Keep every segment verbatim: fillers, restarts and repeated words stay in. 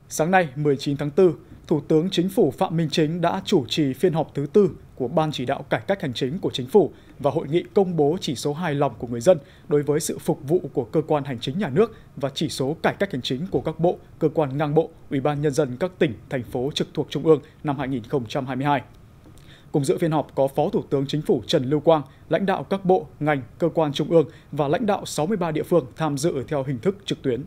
Sáng nay, mười chín tháng tư, Thủ tướng Chính phủ Phạm Minh Chính đã chủ trì phiên họp thứ tư của Ban chỉ đạo cải cách hành chính của Chính phủ và hội nghị công bố chỉ số hài lòng của người dân đối với sự phục vụ của cơ quan hành chính nhà nước và chỉ số cải cách hành chính của các bộ, cơ quan ngang bộ, Ủy ban Nhân dân các tỉnh, thành phố trực thuộc Trung ương năm hai nghìn không trăm hai mươi hai. Cùng dự phiên họp có Phó Thủ tướng Chính phủ Trần Lưu Quang, lãnh đạo các bộ, ngành, cơ quan trung ương và lãnh đạo sáu mươi ba địa phương tham dự theo hình thức trực tuyến.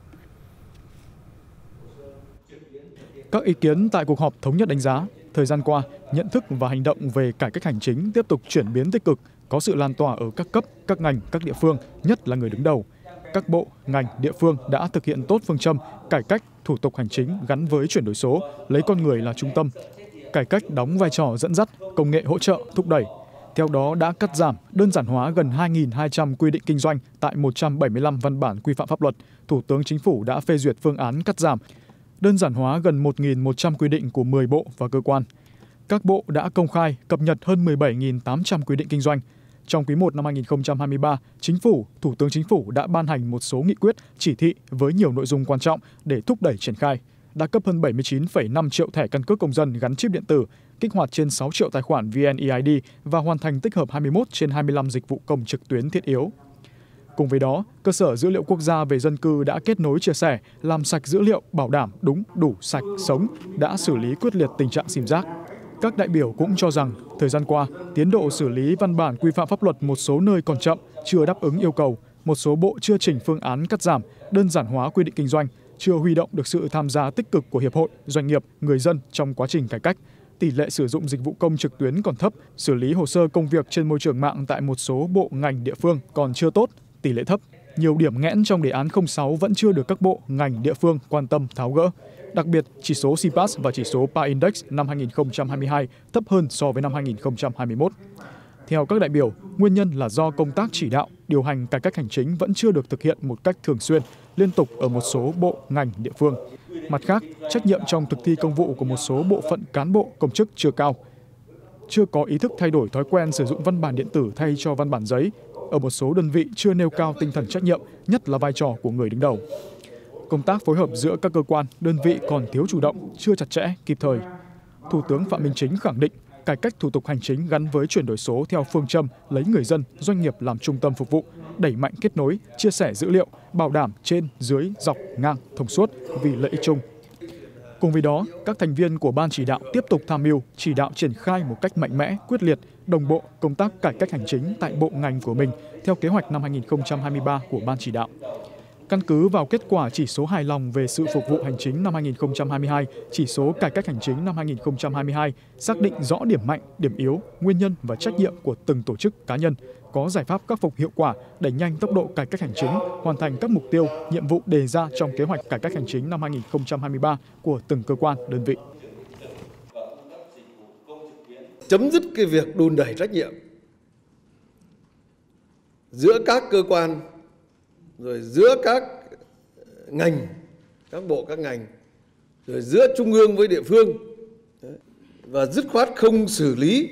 Các ý kiến tại cuộc họp thống nhất đánh giá, thời gian qua, nhận thức và hành động về cải cách hành chính tiếp tục chuyển biến tích cực, có sự lan tỏa ở các cấp, các ngành, các địa phương, nhất là người đứng đầu. Các bộ, ngành, địa phương đã thực hiện tốt phương châm cải cách thủ tục hành chính gắn với chuyển đổi số, lấy con người là trung tâm. Cải cách đóng vai trò dẫn dắt, công nghệ hỗ trợ, thúc đẩy. Theo đó đã cắt giảm, đơn giản hóa gần hai nghìn hai trăm quy định kinh doanh tại một trăm bảy mươi lăm văn bản quy phạm pháp luật. Thủ tướng Chính phủ đã phê duyệt phương án cắt giảm, đơn giản hóa gần một nghìn một trăm quy định của mười bộ và cơ quan. Các bộ đã công khai, cập nhật hơn mười bảy nghìn tám trăm quy định kinh doanh. Trong quý một năm hai nghìn không trăm hai mươi ba, Chính phủ, Thủ tướng Chính phủ đã ban hành một số nghị quyết, chỉ thị với nhiều nội dung quan trọng để thúc đẩy triển khai. Đã cấp hơn bảy mươi chín phẩy năm triệu thẻ căn cước công dân gắn chip điện tử, kích hoạt trên sáu triệu tài khoản vê en e i đê và hoàn thành tích hợp hai mươi mốt trên hai mươi lăm dịch vụ công trực tuyến thiết yếu. Cùng với đó, cơ sở dữ liệu quốc gia về dân cư đã kết nối chia sẻ, làm sạch dữ liệu, bảo đảm đúng, đủ, sạch, sống, đã xử lý quyết liệt tình trạng sim rác. Các đại biểu cũng cho rằng, thời gian qua, tiến độ xử lý văn bản quy phạm pháp luật một số nơi còn chậm, chưa đáp ứng yêu cầu, một số bộ chưa chỉnh phương án cắt giảm, đơn giản hóa quy định kinh doanh, chưa huy động được sự tham gia tích cực của hiệp hội, doanh nghiệp, người dân trong quá trình cải cách. Tỷ lệ sử dụng dịch vụ công trực tuyến còn thấp, xử lý hồ sơ công việc trên môi trường mạng tại một số bộ ngành địa phương còn chưa tốt, tỷ lệ thấp. Nhiều điểm nghẽn trong đề án không sáu vẫn chưa được các bộ, ngành, địa phương quan tâm tháo gỡ. Đặc biệt, chỉ số xê pát và chỉ số pê a Index năm hai nghìn không trăm hai mươi hai thấp hơn so với năm hai nghìn không trăm hai mươi mốt. Theo các đại biểu, nguyên nhân là do công tác chỉ đạo, điều hành cải cách hành chính vẫn chưa được thực hiện một cách thường xuyên, liên tục ở một số bộ, ngành, địa phương. Mặt khác, trách nhiệm trong thực thi công vụ của một số bộ phận cán bộ, công chức chưa cao. Chưa có ý thức thay đổi thói quen sử dụng văn bản điện tử thay cho văn bản giấy. Ở một số đơn vị chưa nêu cao tinh thần trách nhiệm, nhất là vai trò của người đứng đầu. Công tác phối hợp giữa các cơ quan, đơn vị còn thiếu chủ động, chưa chặt chẽ, kịp thời. Thủ tướng Phạm Minh Chính khẳng định, cải cách thủ tục hành chính gắn với chuyển đổi số theo phương châm lấy người dân, doanh nghiệp làm trung tâm phục vụ, đẩy mạnh kết nối, chia sẻ dữ liệu, bảo đảm trên, dưới, dọc, ngang, thông suốt vì lợi ích chung. Cùng với đó, các thành viên của Ban chỉ đạo tiếp tục tham mưu, chỉ đạo triển khai một cách mạnh mẽ, quyết liệt, đồng bộ công tác cải cách hành chính tại bộ ngành của mình theo kế hoạch năm hai nghìn không trăm hai mươi ba của Ban chỉ đạo. Căn cứ vào kết quả chỉ số hài lòng về sự phục vụ hành chính năm hai nghìn không trăm hai mươi hai, chỉ số cải cách hành chính năm hai nghìn không trăm hai mươi hai, xác định rõ điểm mạnh, điểm yếu, nguyên nhân và trách nhiệm của từng tổ chức cá nhân, có giải pháp khắc phục hiệu quả, đẩy nhanh tốc độ cải cách hành chính, hoàn thành các mục tiêu, nhiệm vụ đề ra trong kế hoạch cải cách hành chính năm hai nghìn không trăm hai mươi ba của từng cơ quan, đơn vị. Chấm dứt cái việc đùn đẩy trách nhiệm giữa các cơ quan, rồi giữa các ngành, các bộ, các ngành, rồi giữa trung ương với địa phương, và dứt khoát không xử lý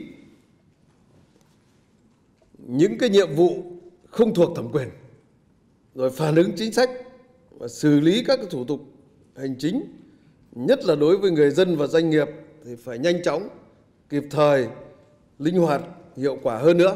những cái nhiệm vụ không thuộc thẩm quyền, rồi phản ứng chính sách và xử lý các thủ tục hành chính, nhất là đối với người dân và doanh nghiệp thì phải nhanh chóng, kịp thời, linh hoạt, hiệu quả hơn nữa.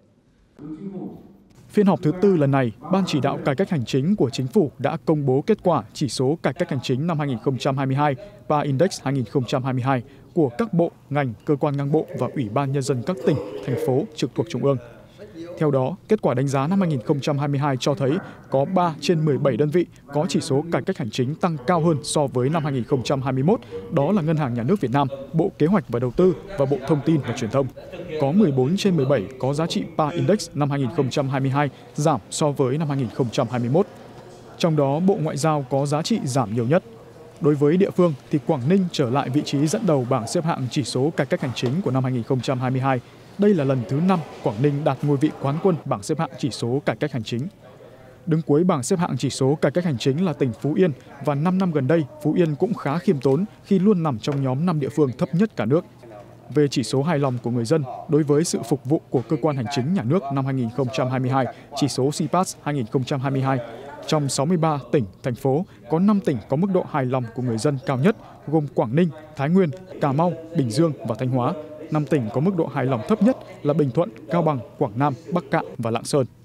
Phiên họp thứ tư lần này, Ban chỉ đạo cải cách hành chính của Chính phủ đã công bố kết quả chỉ số cải cách hành chính năm hai nghìn không trăm hai mươi hai, pê a Index hai nghìn không trăm hai mươi hai của các bộ, ngành, cơ quan ngang bộ và Ủy ban Nhân dân các tỉnh, thành phố trực thuộc Trung ương. Theo đó, kết quả đánh giá năm hai nghìn không trăm hai mươi hai cho thấy có ba trên mười bảy đơn vị có chỉ số cải cách hành chính tăng cao hơn so với năm hai nghìn không trăm hai mươi mốt, đó là Ngân hàng Nhà nước Việt Nam, Bộ Kế hoạch và Đầu tư và Bộ Thông tin và Truyền thông. Có mười bốn trên mười bảy có giá trị pê a Index năm hai nghìn không trăm hai mươi hai giảm so với năm hai nghìn không trăm hai mươi mốt. Trong đó, Bộ Ngoại giao có giá trị giảm nhiều nhất. Đối với địa phương thì Quảng Ninh trở lại vị trí dẫn đầu bảng xếp hạng chỉ số cải cách hành chính của năm hai nghìn không trăm hai mươi hai. Đây là lần thứ năm Quảng Ninh đạt ngôi vị quán quân bảng xếp hạng chỉ số cải cách hành chính. Đứng cuối bảng xếp hạng chỉ số cải cách hành chính là tỉnh Phú Yên, và năm năm gần đây, Phú Yên cũng khá khiêm tốn khi luôn nằm trong nhóm năm địa phương thấp nhất cả nước. Về chỉ số hài lòng của người dân đối với sự phục vụ của cơ quan hành chính nhà nước năm hai nghìn không trăm hai mươi hai, chỉ số xê pát hai nghìn không trăm hai mươi hai, Trong sáu mươi ba tỉnh, thành phố, có năm tỉnh có mức độ hài lòng của người dân cao nhất, gồm Quảng Ninh, Thái Nguyên, Cà Mau, Bình Dương và Thanh Hóa. năm tỉnh có mức độ hài lòng thấp nhất là Bình Thuận, Cao Bằng, Quảng Nam, Bắc Kạn và Lạng Sơn.